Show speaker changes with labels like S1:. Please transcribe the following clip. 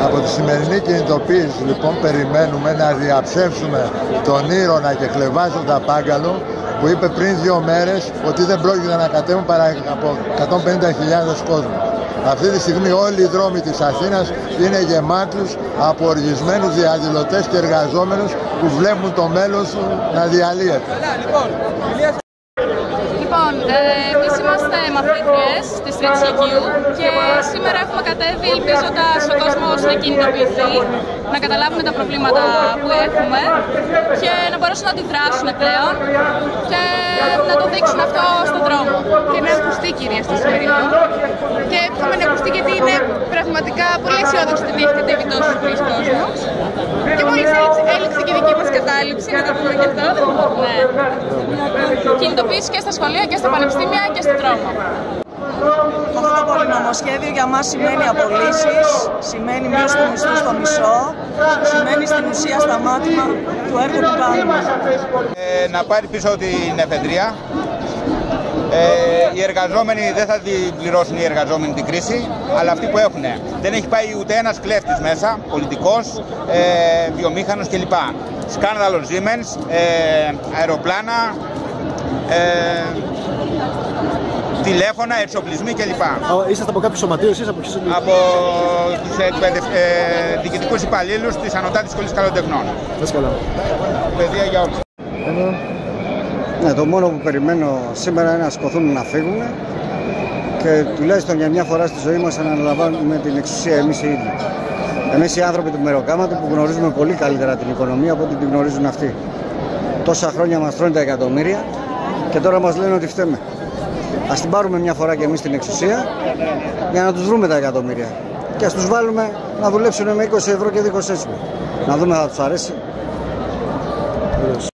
S1: Από τη σημερινή κινητοποίηση λοιπόν περιμένουμε να διαψεύσουμε τον Ήρωνα και Κλεβάζοντα Πάγκαλο, που είπε πριν 2 μέρες ότι δεν πρόκειται να κατέβουν παρά από 150.000 κόσμο. Αυτή τη στιγμή όλοι οι δρόμοι της Αθήνας είναι γεμάτους από οργισμένους διαδηλωτές και εργαζόμενους που βλέπουν το μέλλον σου να διαλύεται.
S2: Λοιπόν, εμείς είμαστε μαθήτριες της Τρίτης Λυκείου και σήμερα έχουμε κατέβει ελπίζοντας ο κόσμος να κινητοποιηθεί, να καταλάβουν τα προβλήματα που έχουμε και να μπορέσουν να αντιδράσουν πλέον και να το δείξουν αυτό στον δρόμο. Και να ακουστεί, κυρία, στη σημερινή. Και εύχομαι να ακουστεί, γιατί είναι πραγματικά πολύ αισιόδοξη ότι έχει κατέβει τόσο πολλοί κόσμος. Και μόλις έληξε και η δική μας κατάληψη, να το πούμε και αυτό. Ναι. Κινητοποίηση και στα σχολεία και στα πανεπιστήμια και στον δρόμο.
S3: Αυτό το πολυνομοσχέδιο για μας σημαίνει απολύσεις, σημαίνει μείωση του μισθού στο μισό, σημαίνει στην ουσία σταμάτημα του έργου που κάνουμε.
S4: Να πάρει πίσω την εφεδρεία. Οι εργαζόμενοι δεν θα την πληρώσουν, οι εργαζόμενοι την κρίση, αλλά αυτοί που έχουν. Δεν έχει πάει ούτε ένας κλέφτης μέσα, πολιτικός, βιομήχανος κλπ. Σκάνδαλο Siemens, αεροπλάνα, τηλέφωνα, εξοπλισμοί κλπ.
S5: Είσαστε από κάποιο σωματείο, εσείς από ποιους?
S4: Από τους διοικητικούς υπαλλήλους της Ανωτάτης Σχολής Καλοτεχνών. Παιδεία για όλους.
S6: Ναι, το μόνο που περιμένω σήμερα είναι να σηκωθούν να φύγουν και τουλάχιστον για μια φορά στη ζωή μας να αναλαμβάνουμε την εξουσία εμείς οι ίδιοι. Εμείς οι άνθρωποι του μεροκάματου που γνωρίζουμε πολύ καλύτερα την οικονομία από ό,τι την γνωρίζουν αυτοί. Τόσα χρόνια μας τρώνε τα εκατομμύρια και τώρα μας λένε ότι φταίμε. Ας την πάρουμε μια φορά και εμείς την εξουσία για να τους βρούμε τα εκατομμύρια. Και ας τους βάλουμε να δουλέψουν με 20 ευρώ και δίχως έσοδο. Να δούμε αν θα τους αρέσει.